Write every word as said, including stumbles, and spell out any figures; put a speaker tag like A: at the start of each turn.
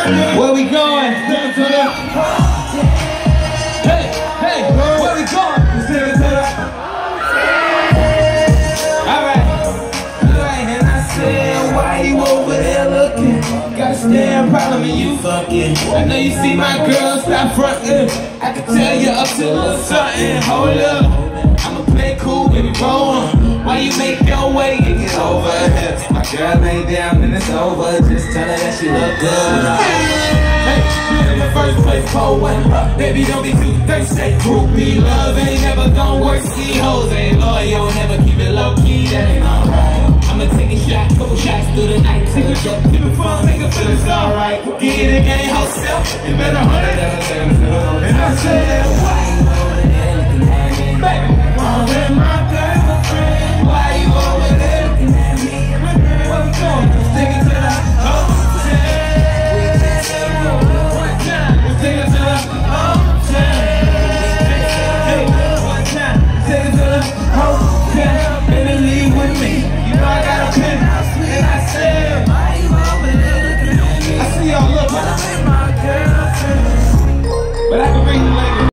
A: Where we going? Hey, hey, where we going? Alright, alright, and I said, why you over there looking? Got a damn problem and you fucking. I know you see my girl, stop frontin'. I can tell you up to a little something. Hold up, I'ma play cool, baby, roll on. Why you make your way and get over here? My girl lay down and it's over. Just tell her that she look good. Hey, in the first place, cold weather. Baby, don't be too thirsty. Groupie love ain't never gonna work. See hoes ain't loyal, never keep it low key. That ain't alright. I'ma take a shot, couple shots through the night. Take a trip, keep it fun, make it feel it's alright. Get in the game, wholesale. You better hold it. And I said.